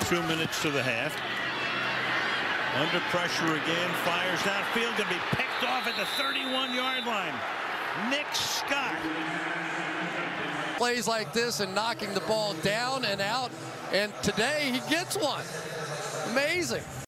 2 minutes to the half. Under pressure again, fires downfield, to be picked off at the 31-yard line. Nick Scott. Plays like this and knocking the ball down and out, and today he gets one. Amazing.